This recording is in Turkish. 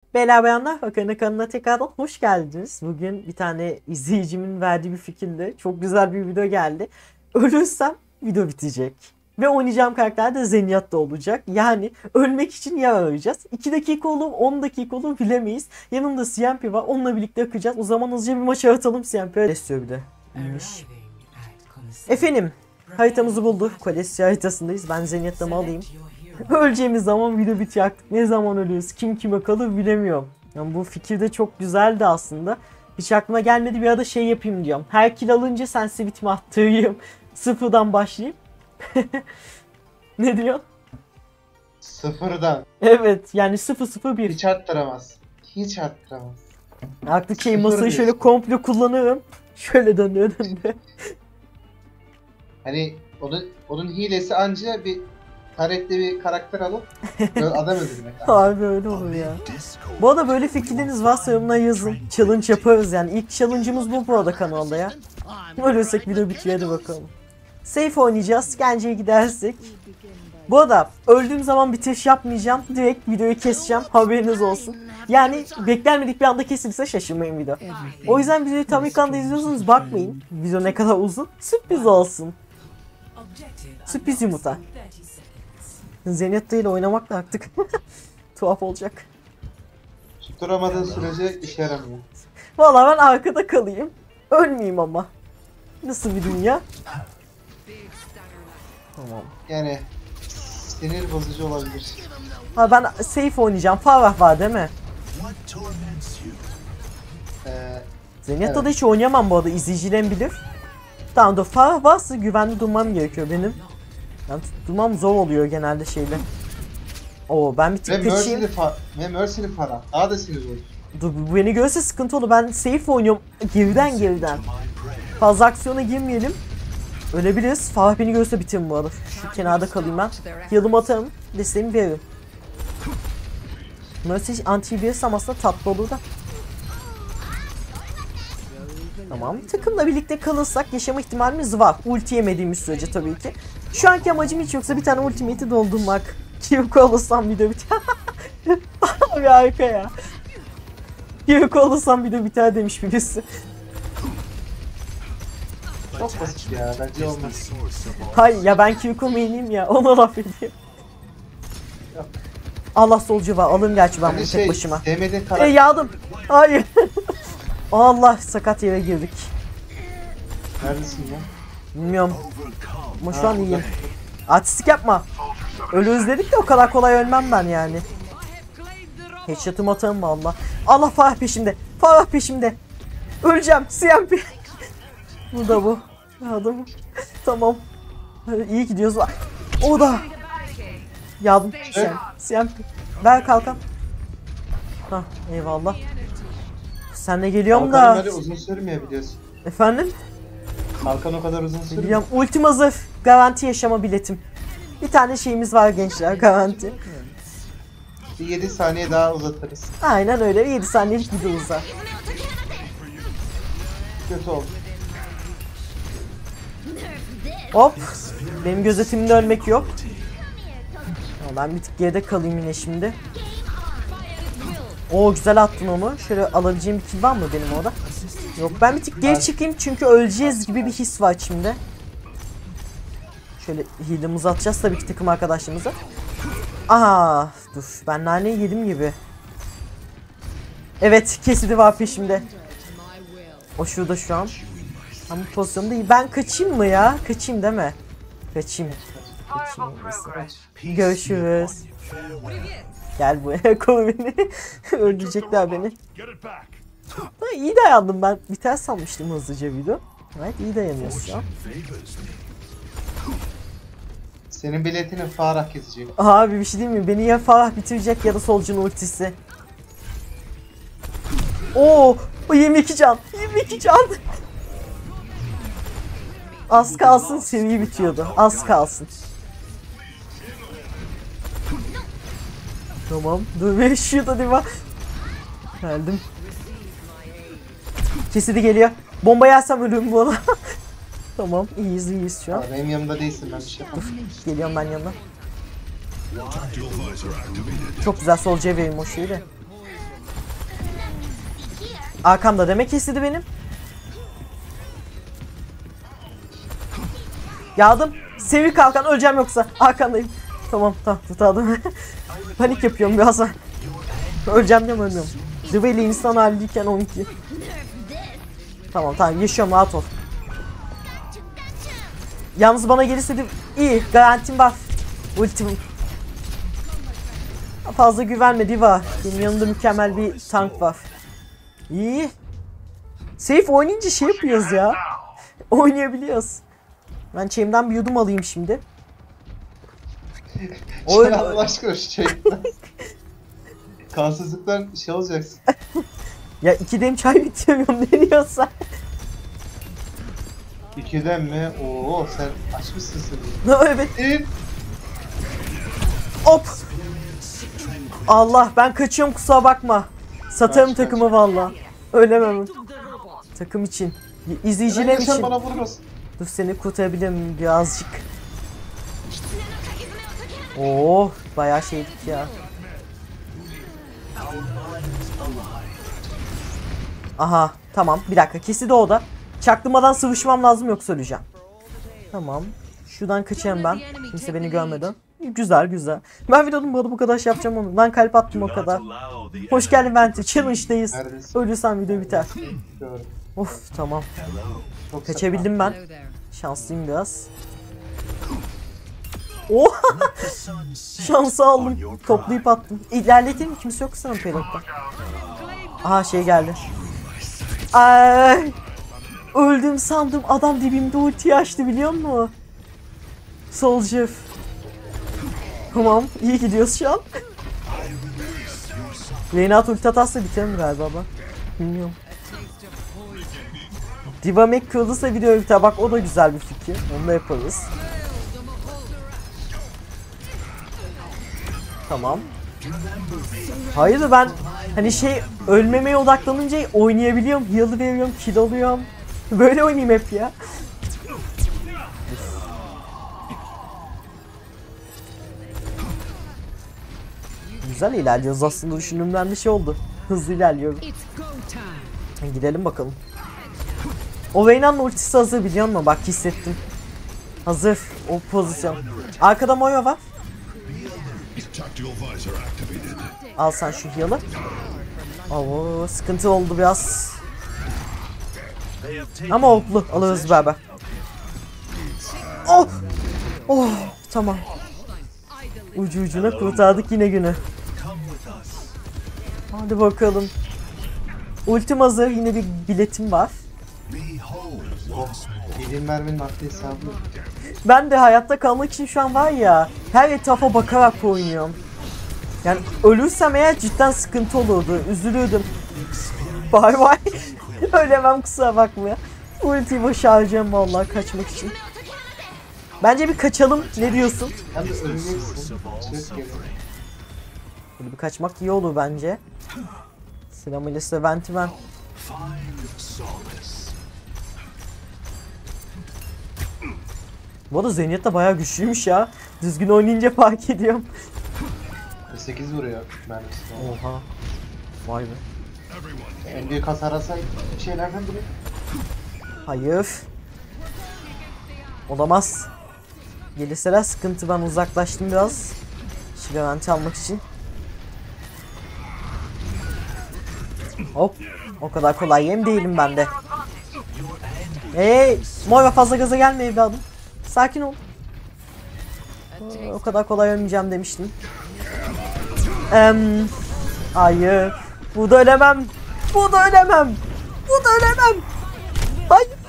Beyler bayanlar, Hakan'ın kanalına tekrardan hoş geldiniz. Bugün bir tane izleyicimin verdiği bir fikirle çok güzel bir video geldi. Ölürsem video bitecek. Ve oynayacağım karakter de Zenyatta olacak. Yani ölmek için yer arayacağız. 2 dakika olur 10 dakika olur bilemeyiz. Yanımda CMP var, onunla birlikte akacağız. O zaman hızlıca bir maç aratalım. CMP istiyor bir de. İyiymiş. Efendim, haritamızı bulduk. Kolesya haritasındayız. Ben Zenyatta'mı alayım. Öleceğimiz zaman video bitiyor artık. Ne zaman ölüyoruz, kim kime kalır bilemiyorum. Yani bu fikir de çok güzeldi aslında. Hiç aklıma gelmedi, bir arada şey yapayım diyorum. Her kill alınca sensitivitimi arttırayım. Sıfırdan başlayayım. Ne diyor? Sıfırdan. Evet, yani 001. Hiç arttıramaz. Hiç arttıramaz. Artık şey Sıfır masayı şöyle diyorsun. komple kullanırım. Şöyle dönüyor. Hani onun hilesi anca bir taretli bir karakter alıp böyle adam öldürmek. Abi öyle olur ya. Bu arada böyle fikirleriniz varsa yorumlara yazın. Challenge yaparız yani. İlk challenge'ımız bu arada kanalda ya. Ölürsek video bitiyor, hadi bakalım. Safe oynayacağız. Gence'ye gidersek. Bu arada öldüğüm zaman bitiriş yapmayacağım. Direkt videoyu keseceğim. Haberiniz olsun. Yani beklenmedik bir anda kesilirse şaşırmayın video. O yüzden videoyu tam ekranda izliyorsanız bakmayın. Video ne kadar uzun. Sürpriz olsun. Sürpriz yumurta. Zenyatta ile oynamak da artık tuhaf olacak. Tutturamadığın sürece işe yaramıyor. Vallahi ben arkada kalayım. Ölmeyeyim ama. Nasıl bir dünya? Tamam. Yani sinir bozucu olabilir. Ha ben safe oynayacağım. Farah var değil mi? Zenyatta'da Evet. hiç oynayamam bu arada. İzleyicilerim bilir. Tamam dur. Farah varsa güvenli durmam gerekiyor benim. Yani durmam zor oluyor genelde şeyle. Oo ben bir Ve tık kaçayım. Mercy'li falan. Daha da sinir bozucu. Dur bu beni görse sıkıntı olur. Ben safe oynuyorum. Geriden. Fazla aksiyona girmeyelim. Ölebiliriz. Farah beni görse bitirin bu arada. Şu kenarda kalayım ben. Heal'ımı atarım. Desteğimi veririm. Mercy anti-BS aslında tatlı olur da. Tamam. Takımla birlikte kalırsak yaşama ihtimalimiz var. Ulti yemediğimiz sürece tabii ki. Şu anki amacım hiç yoksa bir tane ultimate'i doldurmak. Kiriko alırsam video biter. Abi harika ya. Kiriko alırsam video biter demiş birisi. Çok basit ya. Bence olmaz. Hayır ya ben Kiriko main'iyim ya. Ona laf ediyor. Yok. Allah solcu var. Alın gerçi ben Hani bunu tek başıma. sevmediğin karakter. Yardım. Hayır. Allah sakat yere girdik. Neredesin ya? Bilmiyorum. Ama şu an iyiyim. Artistik yapma. Ölürüz dedik de o kadar kolay ölmem ben yani. Headshot'ımı atarım valla. Allah Farah peşimde. Farah peşimde. Öleceğim. CMP. Bu da bu. Yardım. Tamam. İyi gidiyoruz. O da. Yardım. CMP. Ver kalkan. Hah eyvallah. Sen de geliyorum Kalkanın da. öyle uzun sürmüyor biliyorsun. Efendim? Kalkan o kadar uzun sürmüyor. Biliyorum. Ultim hazır. Garanti yaşama biletim. Bir tane şeyimiz var gençler. Garanti. Bir 7 saniye daha uzatırız. Aynen öyle. 7 saniyelik videomuz var. Kötü oldu. Hop. Benim gözetimimde ölmek yok. Ama ben bir tık geride kalayım yine şimdi. Oo güzel attın onu. Şöyle alabileceğim bir kill var mı benim orada? Yok ben bir tık geri çıkayım çünkü öleceğiz gibi bir his var içimde. Şöyle heal'ımızı atacağız tabii ki takım arkadaşlarımıza. Aha dur ben naneyi yedim gibi. Evet kesidi var peşimde. O şurada şu an. Ben bu pozisyonda iyi. Ben kaçayım mı ya? Kaçayım değil mi? Kaçayım. Görüşürüz. Gel buraya koy beni. Öldürecekler beni. Ha, iyi dayandım ben. Biter sanmıştım hızlıca video. Evet iyi dayanıyorsun şu an. Senin biletini Farah kesecek. Abi bir şey değil mi? Beni ya Farah bitirecek ya da Solcu'nun ultisi. Oo, o 22 can. 22 can. Az kalsın seri bitiyordu. Az kalsın. Tamam. Dur bir şurada değil mi? Geldim. Kesidi geliyor. Bomba yersem ölürüm bu arada. Tamam iyiyiz şu an. Benim yanımda değilsin ben bir şey yapamam. Geliyorum ben yanına. Çok güzel solcuya vereyim o şeyi de. Arkamda demek istedi benim. Yardım. Sevi kalkan, öleceğim yoksa. Arkandayım. Tamam kurtardım. Panik yapıyorum biraz. Öleceğim diyorum, ölmüyorum. Dwayne insan haliyken 12. Tamam yaşıyorum, rahat ol. Yalnız bana gelirse de iyi, garantim var. Ultim. Fazla güvenme Diva. Benim yanımda mükemmel bir tank var. İyi. Safe oynayınca şey yapıyoruz ya. Oynayabiliyoruz. Ben chain'den bir yudum alayım şimdi. Sen Allah aşkına şu chain'den. Kansızlıktan şey olacaksın. Ya 2'dem çay bitiriyorum ne diyorsan. 2'den mi? Oo sen açmışsın seni. Evet. Hop. Allah, ben kaçıyorum, kusura bakma. Satarım Kaç. takımı valla. Ölemem. Takım için. İzleyicilerim için. Bana vurmasın. Dur, seni kurtarabilir miyim birazcık? Oo, bayağı şeydik ya. Aha, tamam, bir dakika, kesildi o da. Çaktırmadan sıvışmam lazım yoksa öleceğim. Tamam. Şuradan kaçayım ben. Kimse beni görmedi. Güzel. Ben videonun bu kadar şey yapacağım onu. Ben kalp attım o kadar. Hoş geldin Venti. Challenge'dayız. Ölürsen video biter. Of, tamam. Kaçabildim ben. Şanslıyım biraz. Oh! Şansı aldım. Toplayıp attım. İlerletelim, kimse yok sanırım pelotta. Aha, şey geldi. Ay! Öldüm sandım. Adam dibimde ulti açtı, biliyor musun? Soldier. Tamam, iyi gidiyoruz şu an. Reynat ulti atarsa biterim galiba bak. Bilmiyorum. Diva Mac kırılırsa video biter. Bak, o da güzel bir fikir. Onu da yaparız. Tamam. Hayır, ben hani şey, ölmemeye odaklanınca oynayabiliyorum. Heal veriyorum, kill alıyorum. Böyle oynayayım hep ya. Güzel ilerliyoruz aslında, düşündüğümden bir şey oldu. Hızlı ilerliyorum. Gidelim bakalım. O Reyna'nın ultisi hazır, biliyor musun? Bak, hissettim. Hazır o pozisyon. Arkada Moira var. Al sen şu heal'ı. Oo, sıkıntı oldu biraz. Ama oklu alırız beraber. Oh! Oh, tamam. Ucu ucuna kurtardık yine günü. Hadi bakalım. Ultim hazır, yine bir biletim var. Yediğim merminin aklı hesabı. Ben de hayatta kalmak için şu an var ya, her etrafa bakarak oynuyorum. Yani ölürsem eğer cidden sıkıntı olurdu, üzülürdüm. Bay bay. Ölemem, kusura bakma. Ultiyi başaracağım vallahi kaçmak için. Bence bir kaçalım, ne diyorsun? Hem de öleceksin. Böyle bir kaçmak iyi olur bence. Selamıyla size Ventimen. Bu arada Zenyatta da bayağı güçlüymüş ya. Düzgün oynayınca fark ediyorum. 8 vuruyor mermisi. Oha. Vay be. En büyük hasar alsa şeylerden biri. Hayır. Olamaz. Gelirseler sıkıntı, ben uzaklaştım biraz. Şiraventi almak için. Hop. O kadar kolay yem değilim ben de. Hey! Moira, fazla gaza gelme evladım. Sakin ol. O kadar kolay ölmeyeceğim demiştim. Hayır. Bu da ölemem. Bu da ölemem. Bu da ölemem. Hayır.